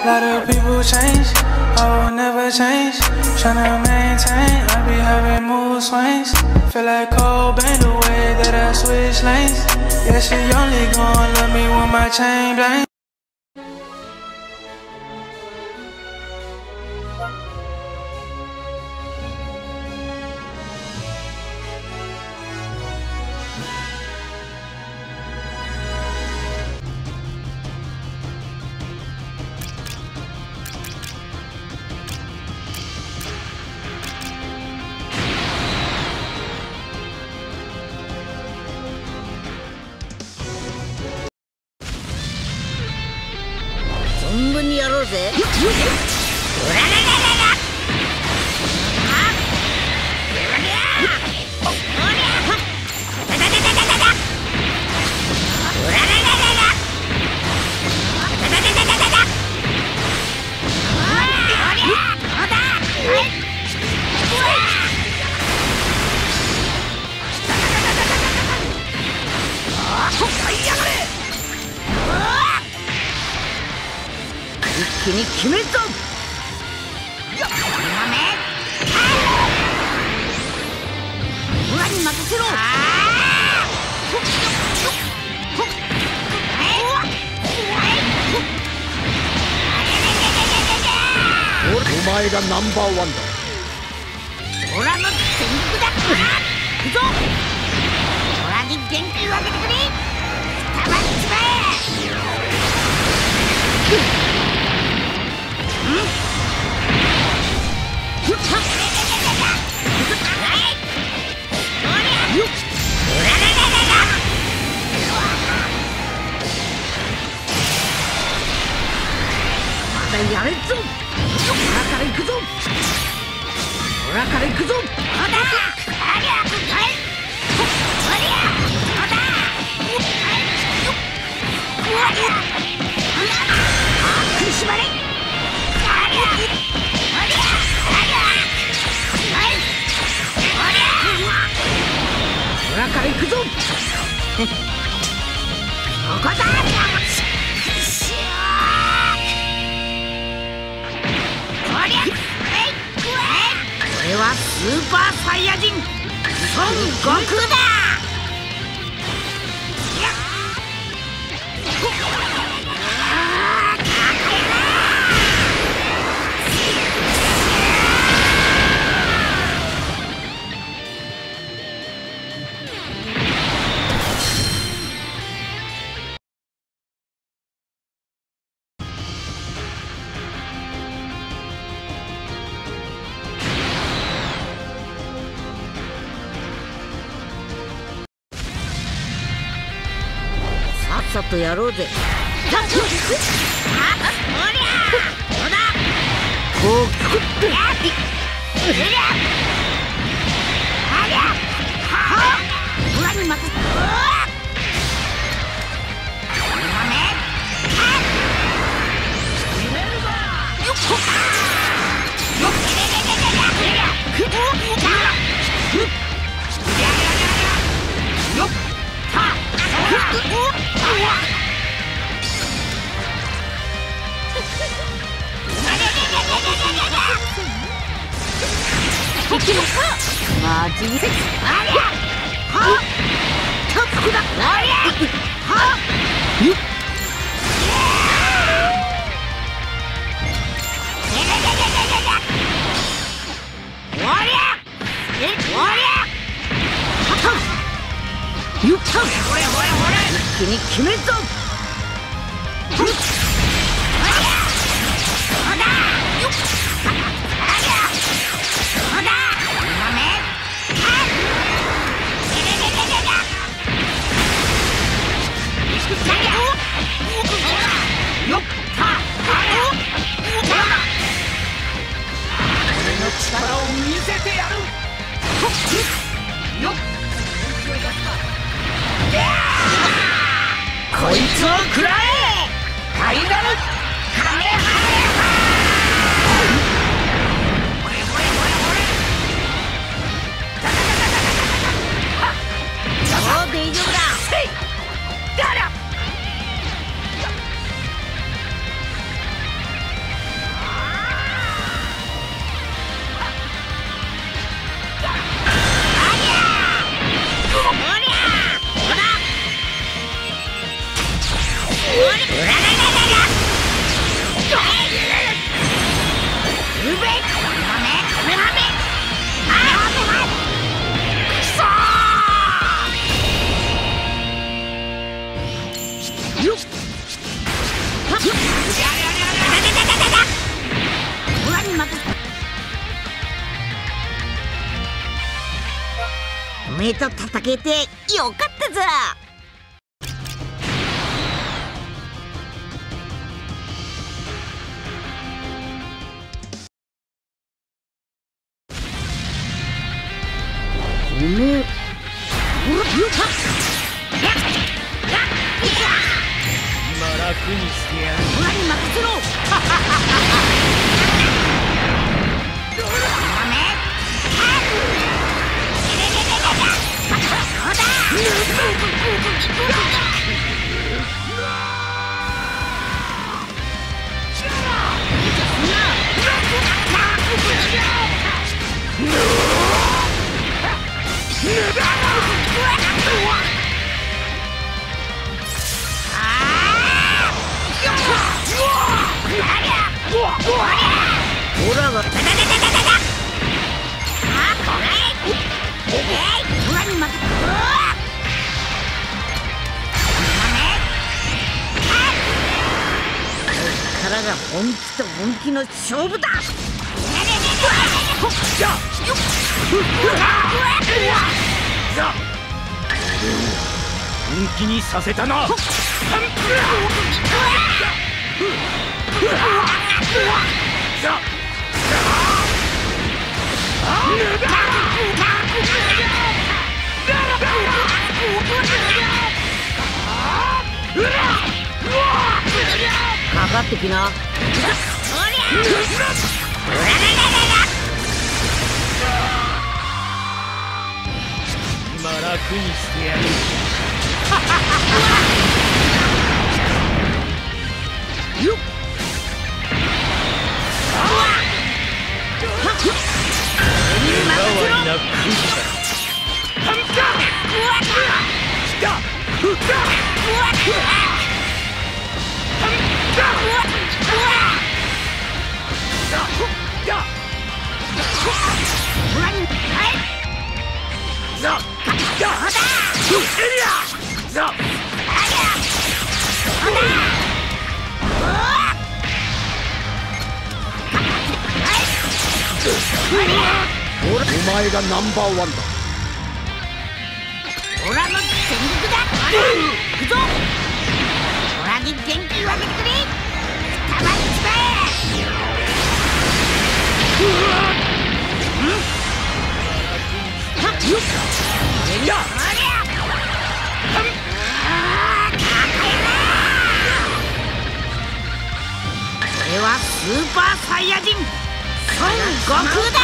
Lot of people change, I will never change. Tryna maintain, I be having mood swings. Feel like Cobain the way that I switch lanes. Yeah, she only gon' love me when my chain blank. 存分にやろうぜ。うららららら。一気に決めるぞ。村に任せろ。お前がナンバーワンだ。オラの全力だ。行くぞ。オラに元気をあげてくれ。たまっちまえ。まだやれんぞ。オラから行くぞ。オラから行くぞ。苦しまれ。オラから行くぞ。ここだ。これはスーパーサイヤ人孫悟空だ。さっとやろうぜ。こう食って村に任せ。マジで。一気に決めるぞ。 力を見せてやる。よっ。 こいつめえと戦えてよかったぞ。おめえ今楽にしてやる。オラに任せろ。からが本気と本気の勝負だ。 本気にさせたな。 かかってきな。 今楽にしてやる。よっ。 お前がナンバーワンだ。 オラの全力だ。行くぞ。オラに元気をあげてくれ。たまっちまこれはスーパーサイヤ人孫悟空だ。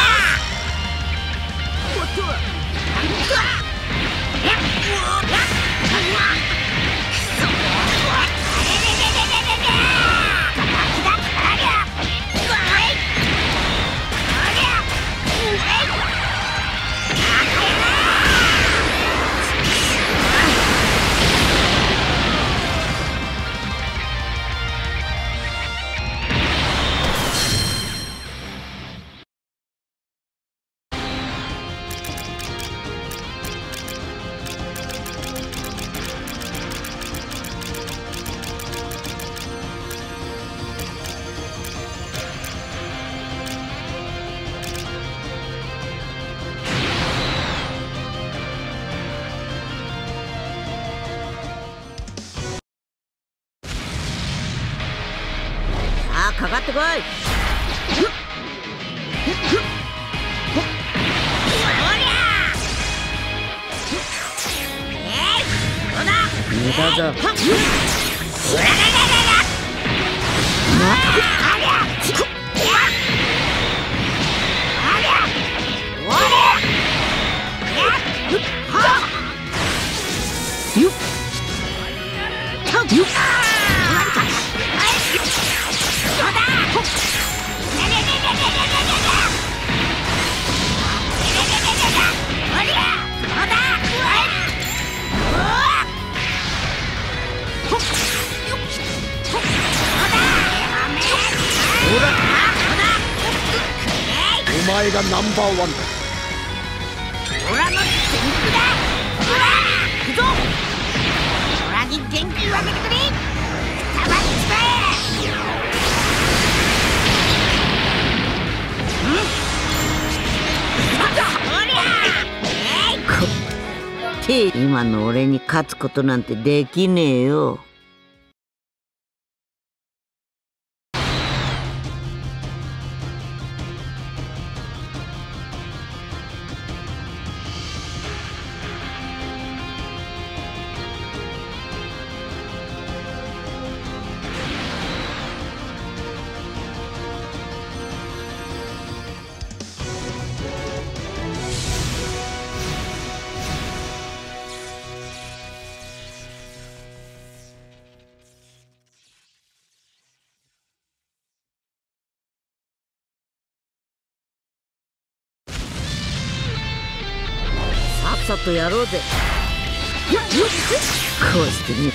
かかってこい。無駄だ。 お前がナンバーワンだ。 オラの全力だ。オラ行くぞ。オラに元気をあげてくれ。たまっちまえ。 今の俺に勝つことなんてできねえよ。さっさとやろうぜ。こうしてみる。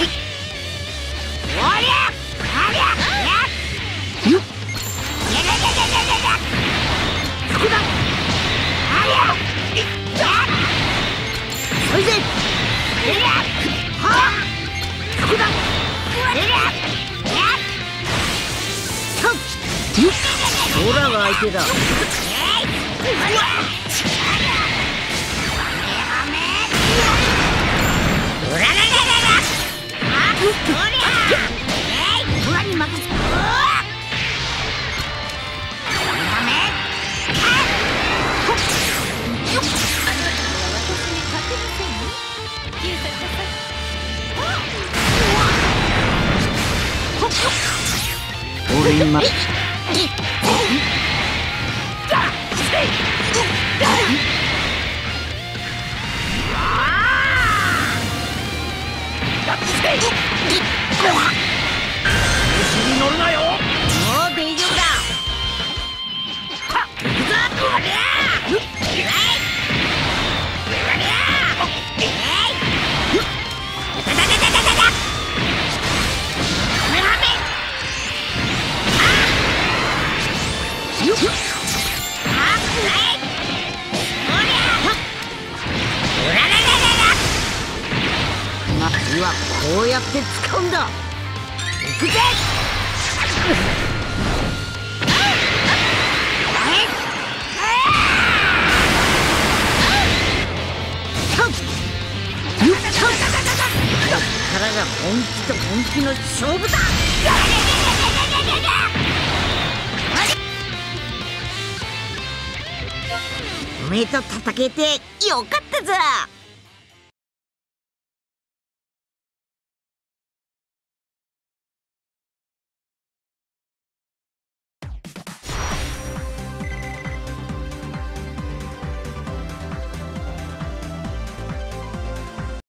オラが相手だ。俺今に乗るなよ。 もう大丈夫だ。行くぞ。次はこうやって使うんだ。行くぜ。こっからが本気と本気の勝負だ。おめえと戦えてよかったぞ。